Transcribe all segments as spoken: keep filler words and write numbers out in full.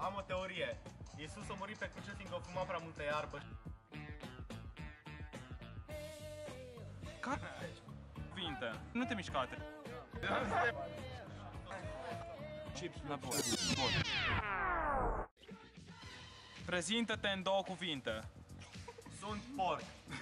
am o teorie. Iisus a murit pe cruce fiindcă a fumat prea multă iarbă. Care? Cuvinte. Nu te mișca atât. Chips înapoi. Bun. Prezintă-te în două cuvinte. Sunt porc.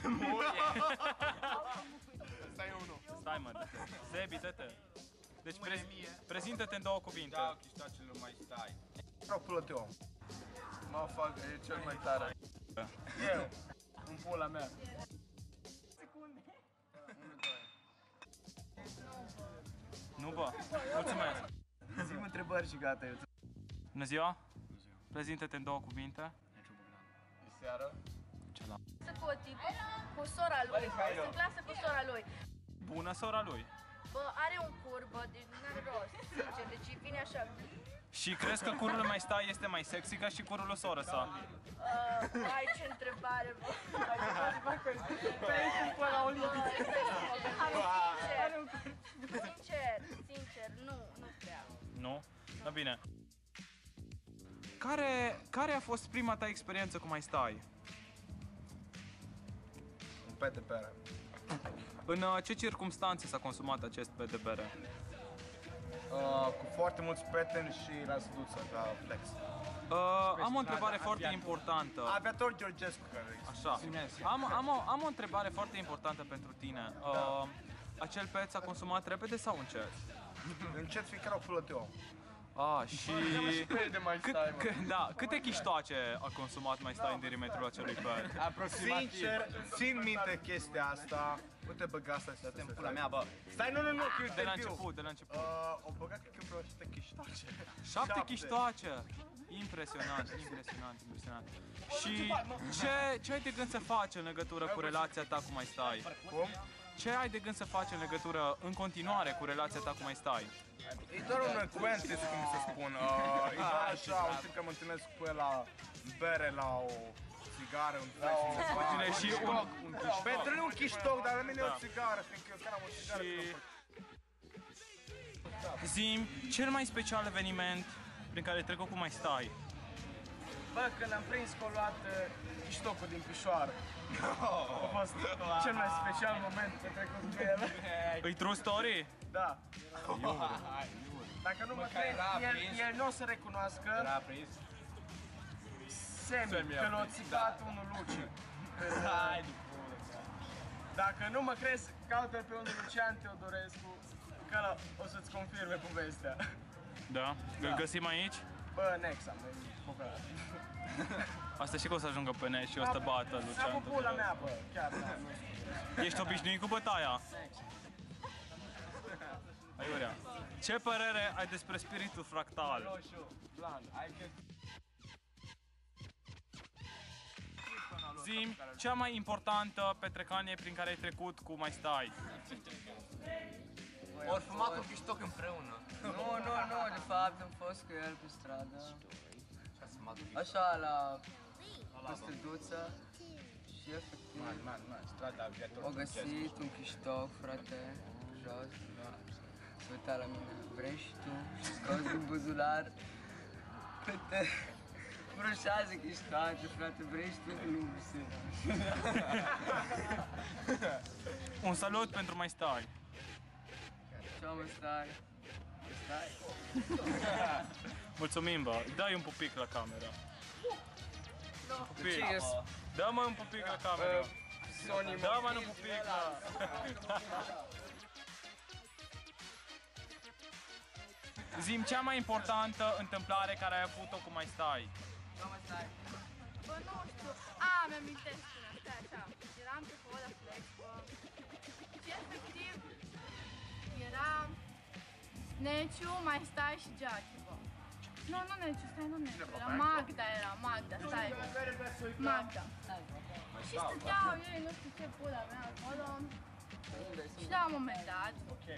Stai unul. Stai, mă. Zebi, dă-te. Deci prez prezintă-te în două cuvinte. Da, chiștoacele nu mai stai. Vreau plăteom. Mă fac, e cel mai tare. Eu. În pula mea. Unu, Nu, bă. Mulțumesc. Zi-mi întrebări și gata. Bună ziua. Prezintă-te în două cuvinte. E seară. Ce la... Cu o tipă, cu sora lui, este în clasă cu sora lui. Bună sora lui. Bă, are un curbă, deci nu are rost, sincer, deci vine așa. Și crezi că curul mai stai este mai sexy ca și curul lui soră sa? Uh, ai ce întrebare, bă. Sincer, sincer, sincer, nu, nu prea. Nu? Da, bine. Care, care a fost prima ta experiență cu mai stai? Un pete pere. În uh, ce circumstanțe s-a consumat acest pete bere? Uh, cu foarte mulți prieteni și la seduță, ca flex. Uh, am o întrebare foarte importantă. Aviator Georgescu, care Așa. Am, am, o, am o întrebare foarte importantă pentru tine. Uh, acel pet s-a consumat repede sau încet? încet fiindcă erau plăteom. Ah, și... de mai Cât, că, da, câte chiștoace a consumat mai stai în perimetrul acelui pet? Aproximativ. Sincer, țin minte chestia asta. Nu te băga asta și să pula mea, bă. Stai, nu, nu, nu, că De la început, de la început. Uh, o băgat cred că vreo șapte chiștoace. Șapte chiștoace! Impresionant, impresionant, impresionant. Și ce, ce ai de gând să faci în legătură cu relația ta cu mai stai? Cum? Ce ai de gând să faci în legătură, în continuare, cu relația ta cu mai stai? E doar un acquaintance, cum să spun. Uh, e doar așa, un timp că mă întâlnesc cu el la bere, la o țigară, un flex, un Bine, și un, un Pentru mine un chiștoc, dar la mine e o țigară, fiindcă eu chiar am o țigară. Și... Zi-mi, cel mai special eveniment prin care ai trecut cu mai stai? Bă, când am prins că a luat chiștocul din pișoară. A fost cel mai special moment petrecut cu el. E true story? Da. Dacă nu mă crezi, el, el nu o să recunoască. Era prins? Semi, că l-a țigat unul Luci. Dacă nu mă crezi, caută-l pe unul Lucian Teodorescu, că ăla o să-ți confirme povestea. Da? Îl găsim aici? Bă, Nexa, mă, povestea. Asta și că o să ajungă pe net și o să bată Am Lucian. cu pula mea, bă, chiar, da, nu. Ești obișnuit cu bătaia? Aiurea, ce părere ai despre spiritul fractal? Zi-mi, cea mai importantă petrecanie prin care ai trecut cu mai stai? Ori fumat cu chiștoc împreună. Nu, nu, nu, de fapt am fost cu el pe stradă. Așa, la prostituță. Și efectiv o găsit un chiștoc, frate, jos. S-a uitat la mine, vrei și tu? Și scos din buzular câte vreo șase chiștoace, frate, vrei și tu? Nu se. Un salut pentru mai stai. Ce mă stai? Stai? Mulțumim, bă. Dai un pupic la cameră. Pupic. Cheers. Dă-mă un pupic la cameră. Sony, Dă-mă un pupic la... Zi-mi cea mai importantă întâmplare care ai avut-o cu mai stai. Bă, nu știu. A, mi-amintesc până, stai așa. Eram pe Cola Flex, bă. Și efectiv era Neciu, mai stai și Jackie, bă. Nu, nu Neciu, stai, nu Neciu. Era Magda, era Magda, stai. Magda. Și stăteau ei, nu știu ce pula mea acolo. Și la un moment dat,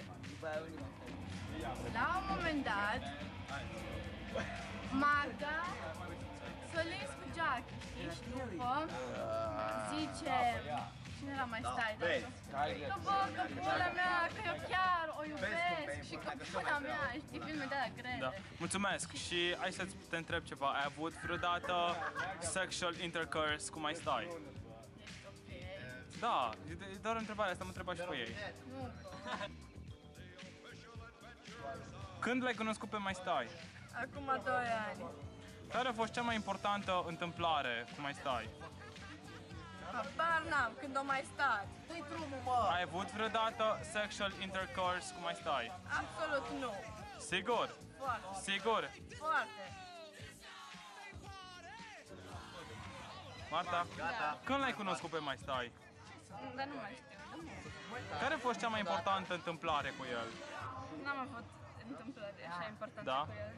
la un moment dat, Magda s-a lins cu Jackie, știi? Și după zice, Cine era mai stai? Vezi? Că bă, că pula mea, că eu chiar o iubesc și că pula mea, știi, filme de-alea grele. Da. Mulțumesc și hai să te întreb ceva. Ai avut vreodată sexual intercourse cu mai stai? Ești ok. Da, e e doar o întrebare, asta mă întreba și pe ei. Nu, bă. Când l-ai cunoscut pe mai stai? Acum doi ani. Care a fost cea mai importantă întâmplare cu mai stai? Habar n-am, când o mai stat. Dă-i drumul, mă! Ai avut vreodată sexual intercourse cu mai stai? Absolut nu. Sigur? Foarte. Sigur? Foarte. Marta? Da. Când l-ai cunoscut pe mai stai? Dar nu mai știu. Care a fost cea mai importantă întâmplare cu el? N-am avut întâmplări așa importante Da? cu el.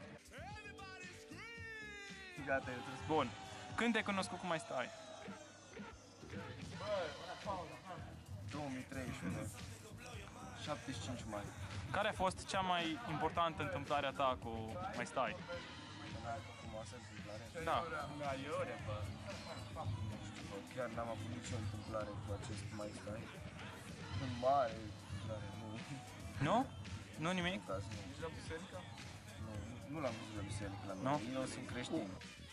Gata, eu trebuie. Bun. Când te-ai cunoscut cu mai stai? două mii treisprezece. șaptezeci și cinci mai. Care a fost cea mai importantă întâmplare a ta cu mai stai? Frumoasă întâmplare. Da. Bă, chiar n-am avut nicio întâmplare cu acest mai stai. În mare, întâmplare, nu. Nu? Nu nimic? Caz, nu. Ești la biserică? Nu, nu l-am văzut la biserică la Nu? mine. Eu sunt creștin.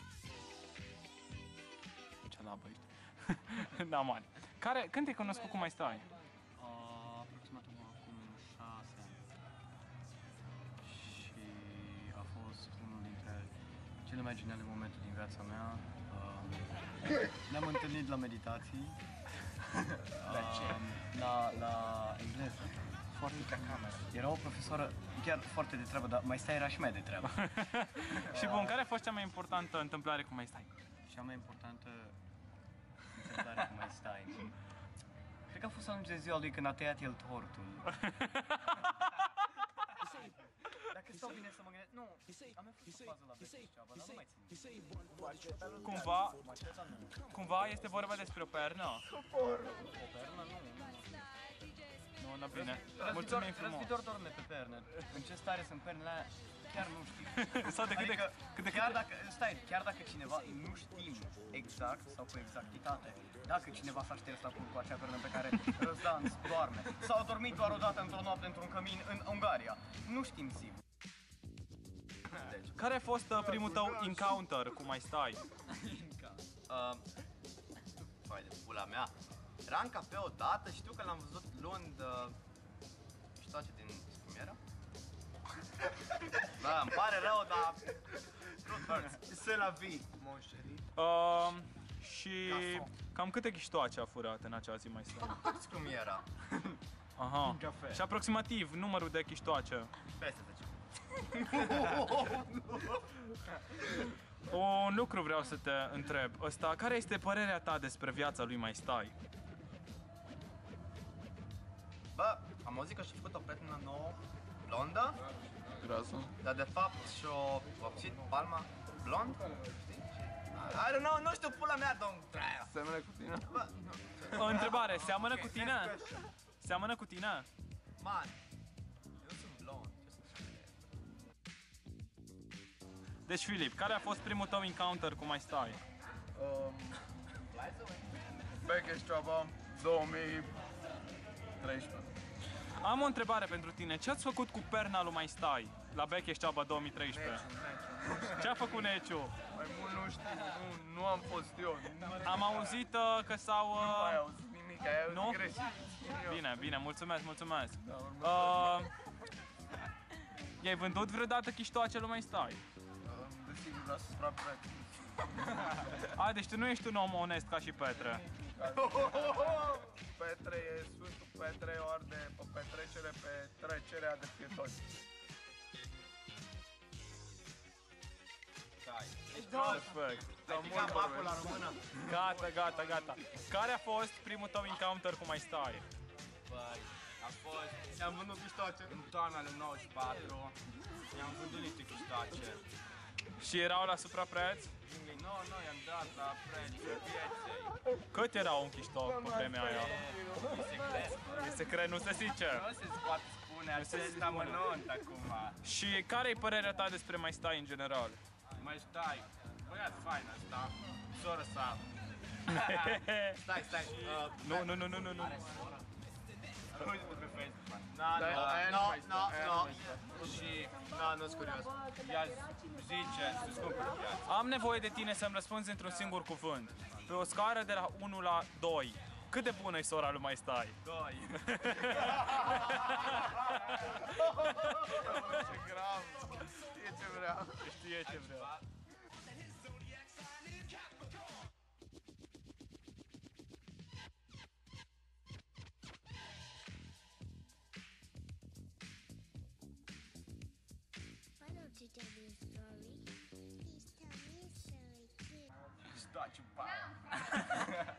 Ce labă ești? Da, mare. Care, când te-ai cunoscut cu mai stai? Uh, aproximativ acum șase ani. Și a fost unul dintre cele mai geniale momente din viața mea. Uh, ne-am întâlnit la meditații. La ce? Uh, la, la engleză. Foarte ca camera. Era o profesoară chiar foarte de treabă, dar mai stai era și mai de treabă. Și bun, care a fost cea mai importantă întâmplare cu mai stai? Cea mai importantă întâmplare cu mai stai. Cred că a fost atunci de ziua lui când a tăiat el tortul. Dacă stau bine să mă gândesc, nu, am mai fost o fază la Becky Ceaba, dar nu mai țin. Cumva, cumva este vorba despre o pernă? O pernă, nu, nu. Nu, na bine. Mulțumim frumos. Răzvidor dorme pe pernă. În ce stare sunt pernele alea, chiar nu știu. Sau de cât de Adică, cât de chiar cât dacă, stai, chiar dacă cineva, nu știm exact sau cu exactitate, dacă cineva s-a șters acum cu acea pernă pe care Răzdan doarme, sau a dormit doar o dată într-o noapte într-un cămin în Ungaria, nu știm sigur. Deci, Care a fost uh, primul tău encounter cu mai stai? Uh, Păi de pula mea. Era în cafea odată, știu că l-am văzut luând uh, ștoace din spumiera. Da, îmi pare rău, dar truth hurts. Se la vie, mon chéri. Uh, și cam câte ghiștoace a furat în acea zi mai stai? Spumiera. Aha. Și aproximativ numărul de ghiștoace. Peste zece. Un lucru vreau să te întreb. Ăsta, care este părerea ta despre viața lui mai stai? Bă, am auzit că și-a făcut o prietenă nouă, blondă, Grasă. dar de fapt și-a vopsit palma blond, știi? I don't know, nu știu pula mea, domn Traia. Semene cu tine? Bă, nu. O întrebare, seamănă cu tine? Seamănă cu tine? Man, eu sunt blond, ce să spune? Deci, Filip, care a fost primul tău encounter cu mai stai? Um, Becky Ceaba, două mii treisprezece. Am o întrebare pentru tine. Ce ați făcut cu perna lui mai stai la Becheșteaba două mii treisprezece? Ce a făcut Neciu? Mai mult nu știu, nu, nu am fost eu. Nu Am auzit uh, că s-au... Uh... mai auzit nimic, ai auzit Nu? greșit. Eu. Bine, bine, mulțumesc, mulțumesc. Da, următorul. Uh, i-ai vândut vreodată chiștoace lui mai stai? Um, Desigur, la suprapreț. A, deci tu nu ești un om onest ca și Petre. Petre e Sfântul Petre, ori de pe petrecere pe trecerea de pietoni. Perfect. Da, mult Bacul la română. Gata, gata, gata. Care a fost primul tău encounter cu mai stai? Băi, a fost... I-am vândut pistoace în toamna de nouăzeci și patru. I-am vândut niște pistoace. Și erau la suprapreț? Nu, nu, i-am dat la prețul pieței. Cât era un chiștoc pe vremea aia? E secret. E secret, nu se zice. Nu se poate spune acest amănunt acum. Și care e părerea ta despre mai stai în general? Mai stai, băiat fain asta, soră sa, Stai, stai. Uh, Nu, nu, nu, nu, nu, nu. Uite-te pe Facebook, man. Da, No, aia nu no, mai stă, no, aia no. nu mai stă. Și, no, nu-s curios. Ea zice să-ți cumpere viața. Am nevoie de tine să-mi răspunzi într-un singur cuvânt. Pe o scară de la unu la doi. Cât de bună e sora lui Mai Stai? Doi. Ce grav. Știe ce vreau. Știe ce vreau. Why don't you tell me a story? Please tell me a story too. Îți da ciupa.